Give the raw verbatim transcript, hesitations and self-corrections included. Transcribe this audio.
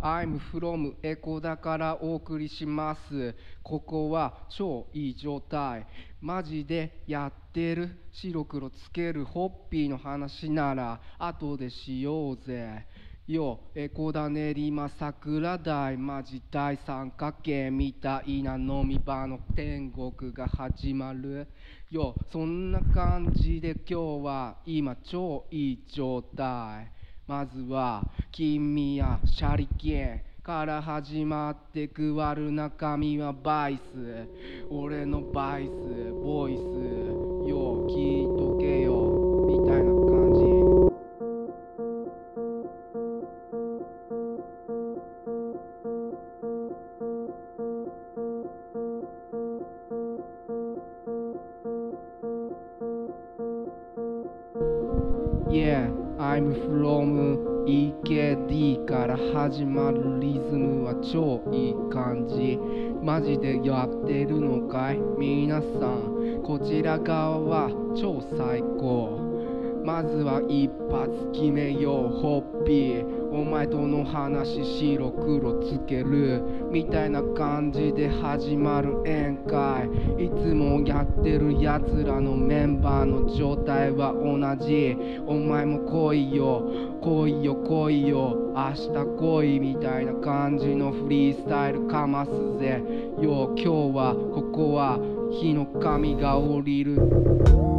I'm from エコだからお送りします。ここは超いい状態。マジでやってる。白黒つけるホッピーの話なら後でしようぜ。よ、エコだ練馬桜台マジ大三角形みたいな飲み場の天国が始まる。よ、そんな感じで今日は今超いい状態。まずは君やシャリケンから始まってくわる中身はバイス。俺のバイスボイスよ聞いとけよみたいな感じ。Yeah, I'm from イーケーディー から始まるリズムは超いい感じ。マジでやってるのかい皆さん。こちら側は超最高。まずは一発決めようホッピー。お前との話白黒つけるみたいな感じで始まる宴会。いつもやってるやつらのメンバーの状態は同じ。お前も来いよ来いよ来いよ明日来いみたいな感じのフリースタイルかますぜ。よ今日はここは火の神が降りる。